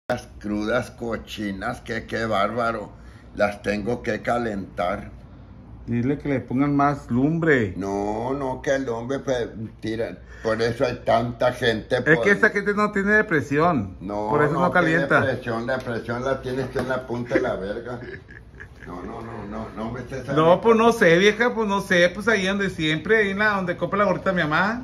Las crudas cochinas, que qué bárbaro. Las tengo que calentar. Dile que le pongan más lumbre. No, que el hombre tira. Por eso hay tanta gente. Es que esta gente no tiene depresión. Por eso no calienta. La presión la tienes tú en la punta de la verga. No me estés hablando. No, pues no sé, vieja, pues no sé, pues ahí donde siempre, ahí en la donde compra la gorrita mi mamá.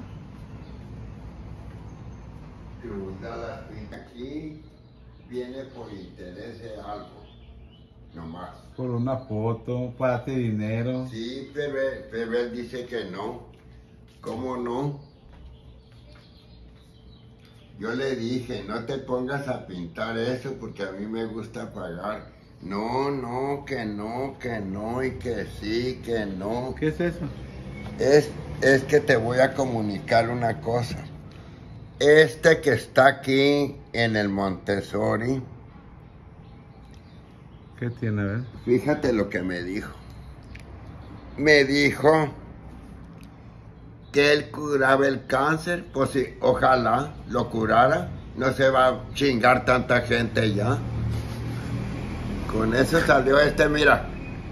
Aquí viene por interés de algo, nomás. Por una foto, para darte dinero. Sí, pero él dice que no. ¿Cómo no? Yo le dije, no te pongas a pintar eso porque a mí me gusta pagar. No, que no, y que sí, que no. ¿Qué es eso? Es que te voy a comunicar una cosa. Este que está aquí en el Montessori, ¿Qué tiene, a ver? fíjate lo que me dijo. Me dijo que él curaba el cáncer, pues sí, ojalá lo curara. No se va a chingar tanta gente ya. Con eso salió mira.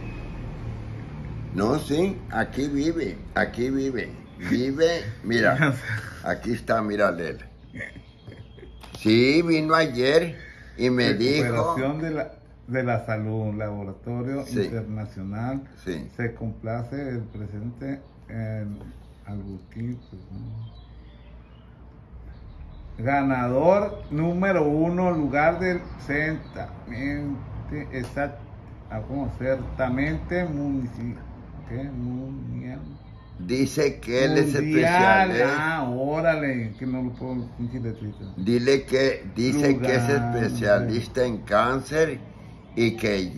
No, sí, aquí vive. Vive, mira. Aquí está, mírale. Sí, vino ayer y me dijo... de la Salud, Laboratorio Internacional. Sí. Se complace el presente en Albuquerque, ¿no? Ganador número 1, lugar del certamente municipal. ¿Qué? Mundial. Dice que él es especialista. Órale, que no lo puedo decir. Dile que dice que es especialista en cáncer y que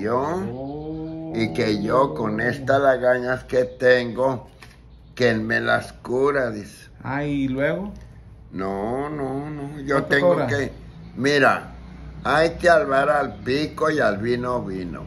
yo con estas lagañas que tengo, que él me las cura, dice. ¿Y luego? No, yo tengo cobra? Mira, hay que albar al pico y al vino.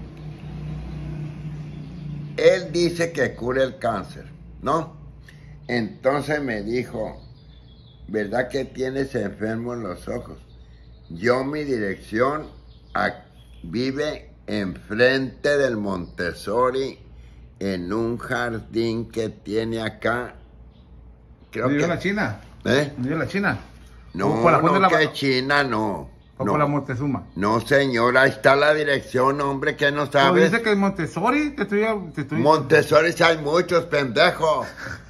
Él dice que cura el cáncer, ¿no? Entonces me dijo, ¿verdad que tienes enfermo en los ojos? Mi dirección vive enfrente del Montessori, en un jardín que tiene acá. ¿Vive en la China? ¿Vive en la China? No, que China no. ¿O por la Montezuma? No, señora, ahí está la dirección, hombre, que no sabes. ¿Pero dice que es Montessori? Montessori hay muchos, pendejos.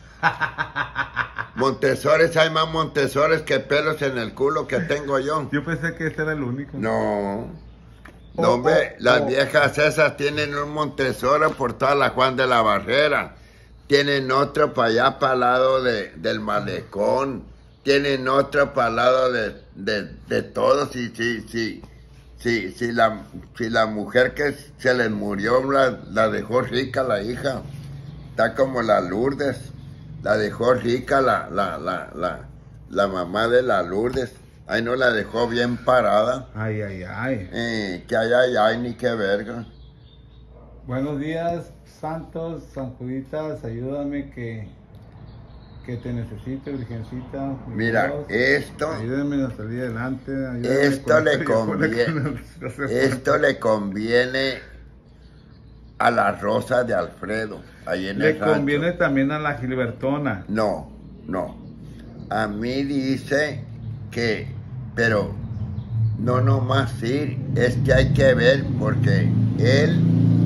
Montessori hay más Montessori que pelos en el culo que tengo yo. Yo pensé que ese era el único. No, hombre, las viejas esas tienen un Montessori por toda la Juan de la Barrera. Tienen otro para allá, para el lado del malecón. Tienen otro para el lado de todos. Si la mujer que se les murió la dejó rica, la hija. Está como la Lourdes. La dejó rica la mamá de la Lourdes. Ahí no la dejó bien parada. Ay. Que ay, ni qué verga. Buenos días, santos, San Juditas, ayúdame que te necesito, Virgencita. Mira, Dios, ayúdame a salir adelante. Esto le conviene a la Rosa de Alfredo. Ahí en le conviene también a la Gilbertona. No. A mí dice que, pero no nomás ir, es que hay que ver, porque él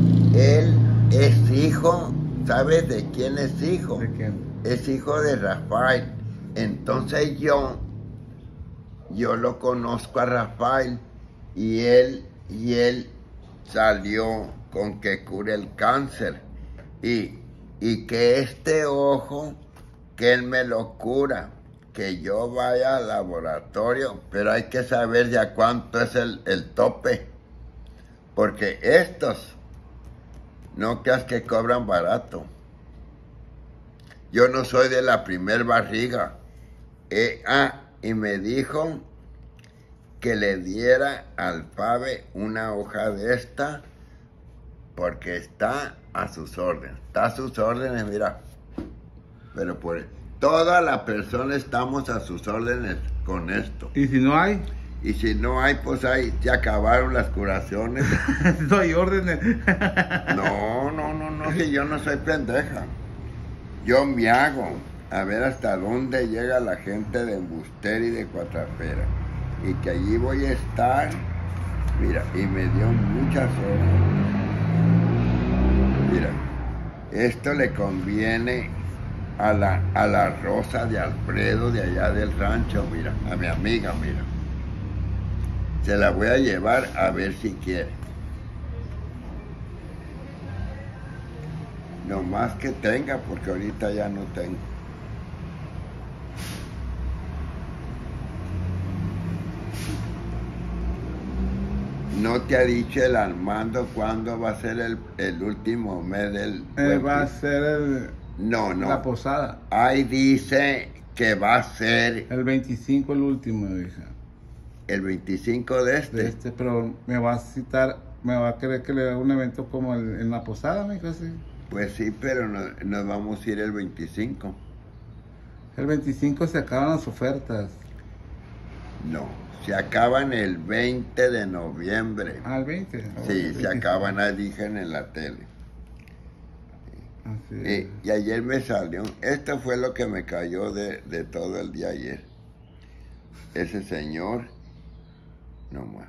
es hijo, ¿sabes de quién es hijo? ¿De quién? Es hijo de Rafael. Entonces yo lo conozco a Rafael y él salió con que cure el cáncer y que este ojo, que él me lo cura, que yo vaya al laboratorio, pero hay que saber ya cuánto es el tope, porque estos no creas que cobran barato. Yo no soy de la primer barriga. Y me dijo que le diera al Pave una hoja de esta, porque está a sus órdenes. Está a sus órdenes, mira. Pero toda la persona estamos a sus órdenes con esto. ¿Y si no hay? Y si no hay, pues ahí se acabaron las curaciones. Doy órdenes. No, que yo no soy pendeja. Yo me hago a ver hasta dónde llega la gente de Embustera y de Cuatrapera. Y que allí voy a estar. Mira, y me dio muchas horas. Mira, esto le conviene a la Rosa de Alfredo de allá del rancho, mira, a mi amiga, mira. Se la voy a llevar a ver si quiere. No más que tenga, porque ahorita ya no tengo. ¿No te ha dicho el Armando cuándo va a ser el último mes del... Va a ser No. la posada. Ahí dice que va a ser El 25 el último, hija. el 25 de este. Pero me va a citar, me va a querer que le haga un evento como en la posada, me dijo así. Pues sí, pero nos vamos a ir el 25. El 25 se acaban las ofertas. No, se acaban el 20 de noviembre. Ah, el 20. Sí, se acaban, ahí dijeron en la tele. Así Y ayer me salió, esto fue lo que me cayó de todo el día ayer. Ese señor, no más.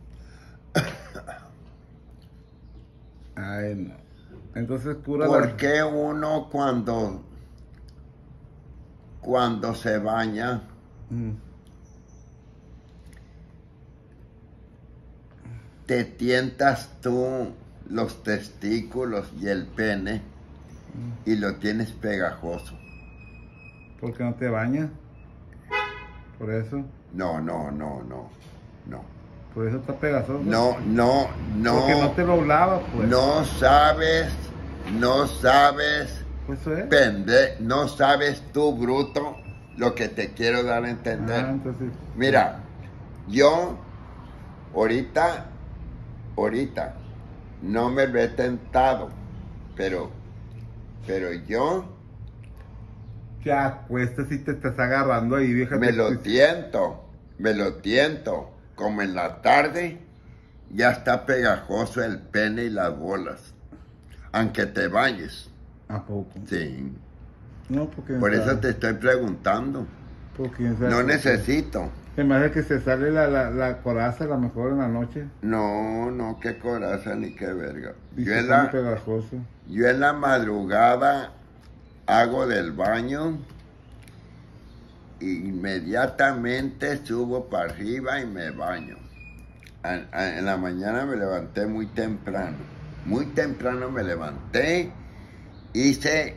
Ay, no. Entonces cura ¿Por qué uno cuando se baña te tientas tú los testículos y el pene y lo tienes pegajoso? ¿Por qué no te bañas? ¿Por eso? No. Por eso está pegajoso. No. Porque no te lo lavas, pues. No sabes, Pues eso es. no sabes tú, bruto, lo que te quiero dar a entender. Entonces... Mira, yo ahorita no me lo he tentado, pero yo Te acuestas y te estás agarrando ahí, vieja. me lo tiento, como en la tarde ya está pegajoso el pene y las bolas, aunque te bañes. ¿A poco? Sí, No, porque... por eso te estoy preguntando. Porque No necesito. Se me hace que se sale la coraza a lo mejor en la noche. No, qué coraza ni qué verga. Y se pone pegajoso. Yo en la madrugada hago del baño, inmediatamente subo para arriba y me baño. En la mañana me levanté muy temprano me levanté, hice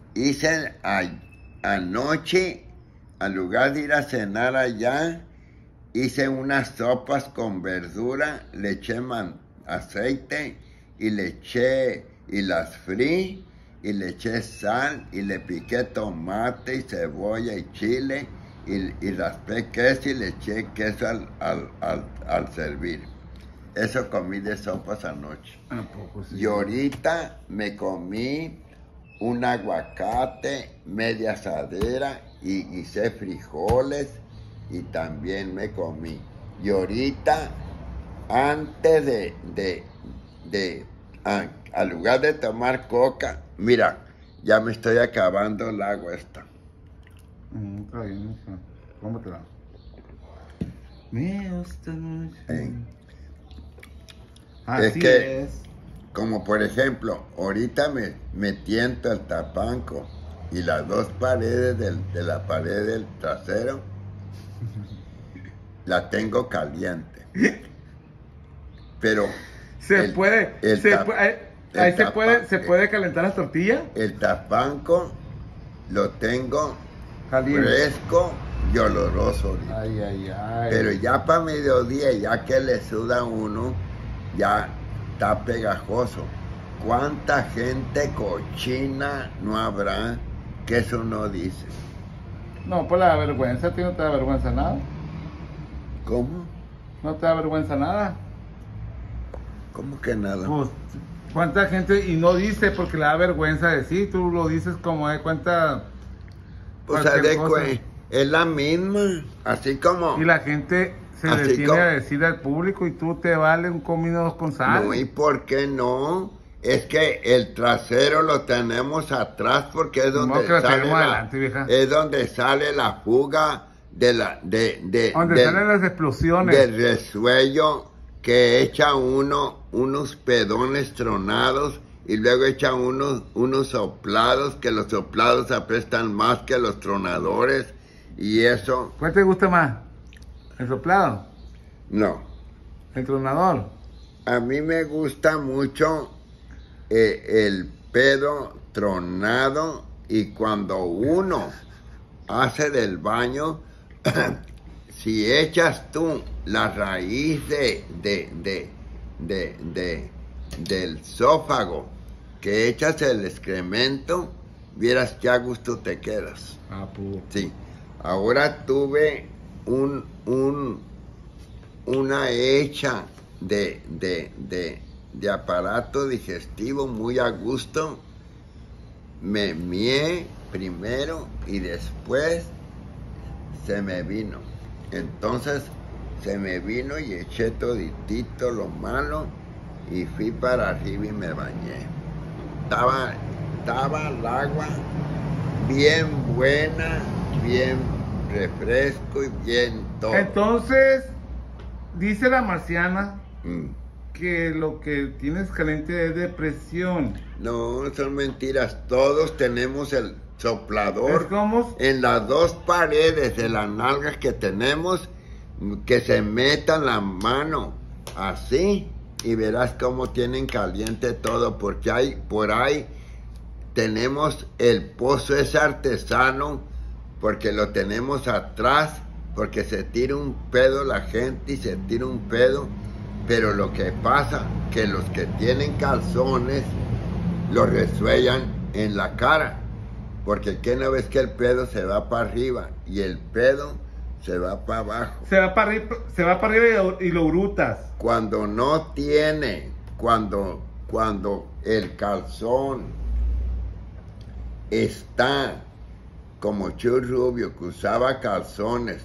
anoche, al lugar de ir a cenar allá, hice unas sopas con verdura, le eché aceite y las frí, y le eché sal y le piqué tomate y cebolla y chile y raspé queso y le eché queso al servir. Eso comí de sopas anoche. ¿A poco sí? Y ahorita me comí un aguacate, media asadera y guisé frijoles y también me comí. Y ahorita, antes al lugar de tomar coca, mira, ya me estoy acabando el agua esta. Está bien, cómetela. Me gusta mucho. Así Es que, como por ejemplo, ahorita me tiento el tapanco y las dos paredes de la pared del trasero la tengo caliente. Pero se puede calentar las tortillas. El tapanco lo tengo Caliente. fresco y oloroso ahorita. Ay. Pero ya para mediodía, ya que le suda a uno, ya está pegajoso. ¿Cuánta gente cochina no habrá que eso no dice? No, pues la vergüenza, ¿a ti no te da vergüenza nada? ¿Cómo? ¿No te da vergüenza nada? ¿Cómo que nada? Pues, ¿cuánta gente y no dice porque le da vergüenza decir? Tú lo dices como de cuenta. Pues es la misma, así como... Y la gente se así detiene como- a decir al público y tú te vale un comino dos con sal. No, ¿y por qué no? Es que el trasero lo tenemos atrás porque es Modo donde que lo sale tenemos adelante, vieja. es donde sale la fuga de Donde salen las explosiones. del resuello que echa unos pedones tronados y luego echa unos soplados, que los soplados apestan más que los tronadores y eso, ¿Cuál te gusta más? ¿El soplado? no. ¿El tronador? A mí me gusta mucho el pedo tronado y cuando uno hace del baño, si echas tú la raíz del zófago, que echas el excremento, vieras qué a gusto te quedas. Ah, pu. Sí, ahora tuve una hecha de aparato digestivo muy a gusto. Me mié primero y después se me vino. Entonces se me vino y eché toditito lo malo y fui para arriba y me bañé. Estaba el agua bien buena, bien refresco y bien todo. Entonces, dice la marciana Mm. que lo que tienes caliente es depresión. No, son mentiras. Todos tenemos el Es soplador como en las dos paredes de las nalgas que tenemos, que se metan la mano así y verás cómo tienen caliente todo, porque por ahí tenemos el pozo ese artesano, porque lo tenemos atrás, porque se tira un pedo la gente y se tira un pedo, pero lo que pasa que los que tienen calzones lo resuellan en la cara, porque ¿qué no ves que el pedo se va para arriba y el pedo se va para abajo? se va para arriba y lo brutas. Cuando no tiene, cuando el calzón está como Chuy Rubio, que usaba calzones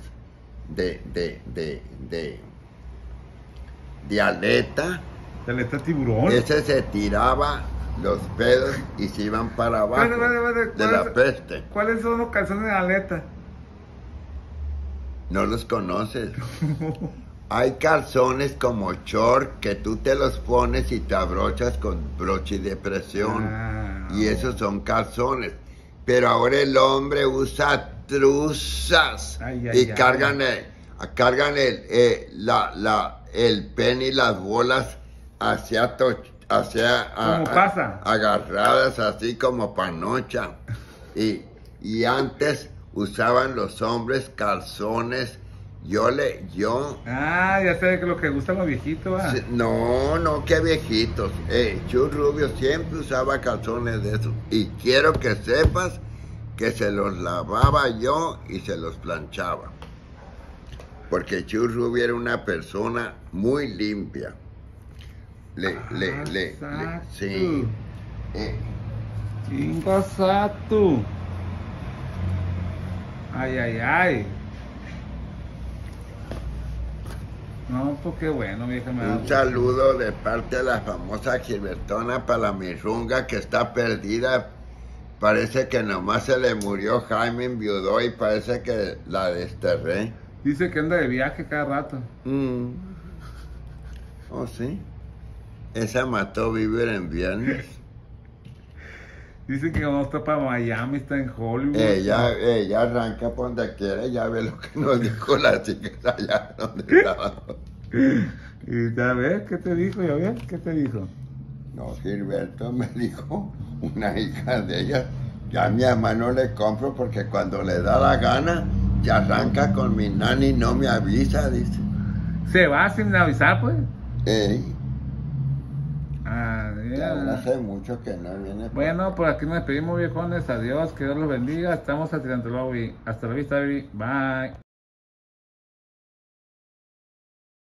de aleta, Aleta tiburón. ese se tiraba los pedos y se iban para abajo Vale, de la peste. ¿Cuáles son los calzones de aleta? No los conoces. Hay calzones como short que tú te los pones y te abrochas con broche de presión. Ah, Y esos son calzones. Pero ahora el hombre usa truzas Ay, y ay, cargan el pene y las bolas hacia ¿Cómo pasa? agarradas así como panocha. Y antes usaban los hombres calzones. Yo ya sé que lo que gustan los viejitos, ¿va? no, qué viejitos. Chuy Rubio siempre usaba calzones de esos. Y quiero que sepas que se los lavaba yo y se los planchaba. Porque Chuy Rubio era una persona muy limpia. Exacto. Sí. Chingasato. Ay. No, pues qué bueno, vieja. Me da Un gusto. saludo de parte de la famosa Gilbertona para la mirrunga que está perdida. Parece que nomás se le murió Jaime, enviudó y parece que la desterré. Dice que anda de viaje cada rato. Oh, sí. Esa mató vivir en viernes. Dice que cuando está para Miami, está en Hollywood. Ella arranca por donde quiera, ya ve lo que nos dijo la chica allá donde estaba. Y ya ves, ¿qué te dijo? ¿Ya ves? ¿Qué te dijo? No, Gilberto me dijo, una hija de ella, ya a mi mamá no le compro porque cuando le da la gana, ya arranca con mi nani y no me avisa, dice. ¿Se va sin avisar, pues? Ya hace mucho que no viene. Bueno, por aquí nos despedimos, viejones. Adiós, que Dios los bendiga. Estamos a Tirantologui. Hasta la vista, baby. Bye.